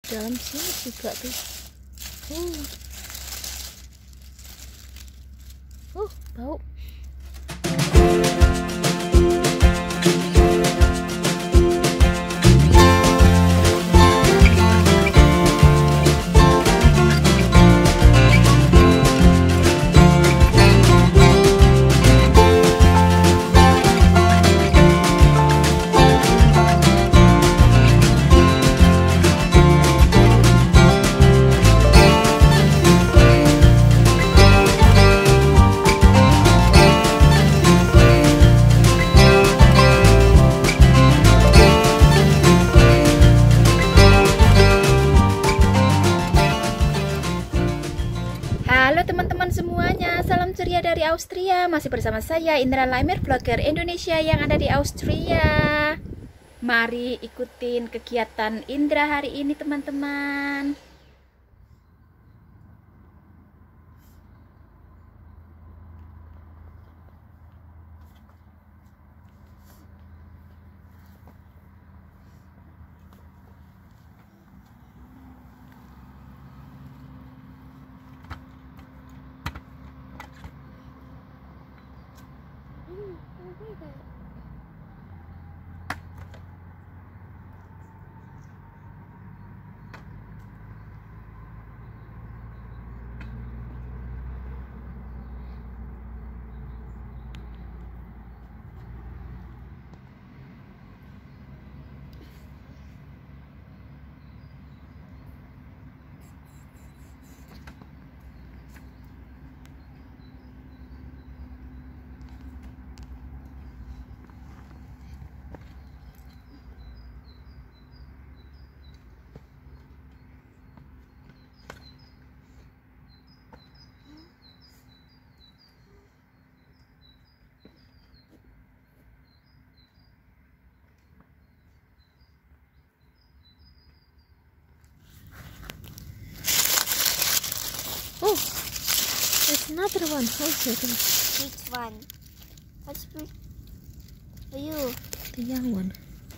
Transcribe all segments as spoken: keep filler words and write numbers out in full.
dalam sini juga tuh. Uh, uh bau. Halo teman-teman semuanya, salam ceria dari Austria. Masih bersama saya Indra Laimer, vlogger Indonesia yang ada di Austria. Mari ikutin kegiatan Indra hari ini teman-teman. Oh, there's another one. Also, Which one? What's for you? the young one.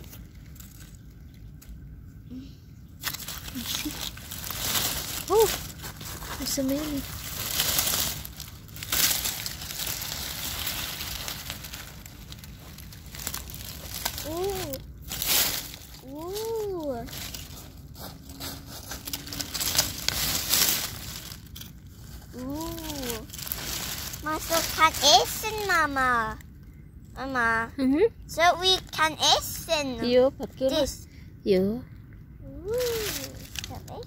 Oh, there's so many. Ooh. Ooh. Ooh. So can essen, Mama. Mama. Mm-hmm. So we can essen. Yo, pakai This. Yo. Ooh. So essen.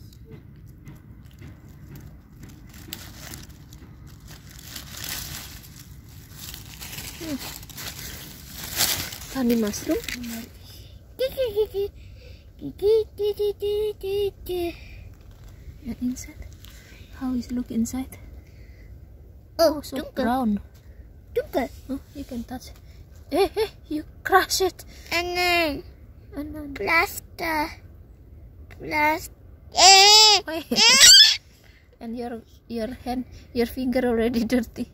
Hmm. Honey mushroom. And inside. How is look inside? Oh, So dunkel. brown. Dunkel. Oh, you can touch. Hey, hey, you crush it. And then And then, plaster. Plaster. Eh. wait. And your your hand, your finger already dirty.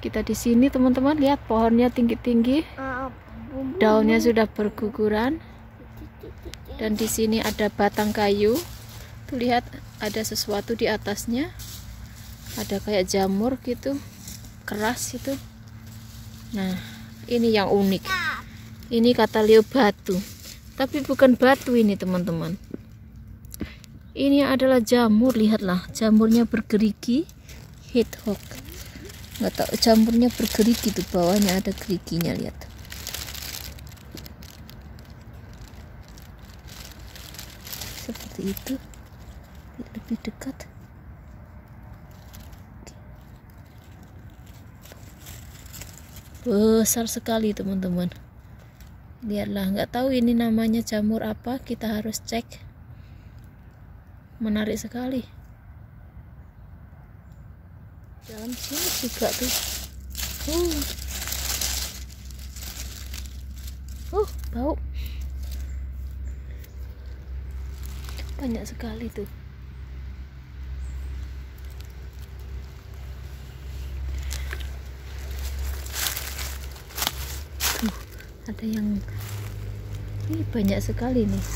Kita di sini teman-teman, lihat pohonnya tinggi-tinggi, daunnya sudah berguguran, dan di sini ada batang kayu. Tuh lihat, ada sesuatu di atasnya, ada kayak jamur gitu, keras itu. Nah, ini yang unik. Ini kata Leo batu, tapi bukan batu ini teman-teman. Ini adalah jamur, lihatlah, jamurnya bergerigi, hedgehog. Nggak tahu, jamurnya bergerigi tuh, bawahnya ada geriginya, lihat. Seperti itu, lebih dekat. Besar sekali teman-teman. Lihatlah, nggak tahu ini namanya jamur apa, kita harus cek. Menarik sekali. Dalam sini juga tuh. Uh. Uh, bau. Banyak sekali tuh. Tuh, ada yang ini banyak sekali nih.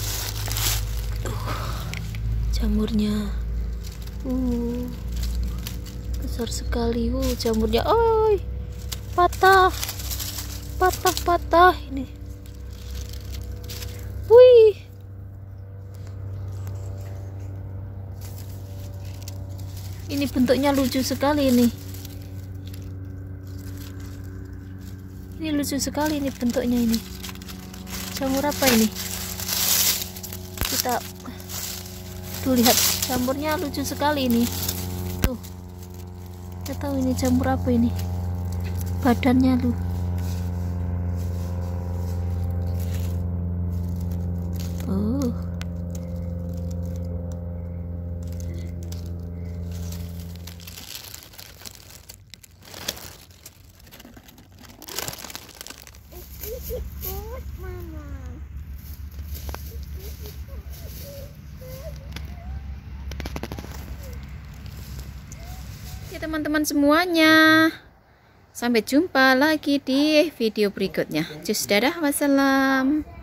Uh. Jamurnya uh besar sekali. Uh jamurnya, oi, patah patah patah ini. Wih, ini bentuknya lucu sekali ini. Ini lucu sekali ini bentuknya ini. Jamur apa ini? Kita tuh lihat, jamurnya lucu sekali ini. Tuh, nggak tahu ini jamur apa ini. Badannya lu. Oh. Oke teman-teman semuanya, sampai jumpa lagi di video berikutnya. Cus, dadah, wassalam.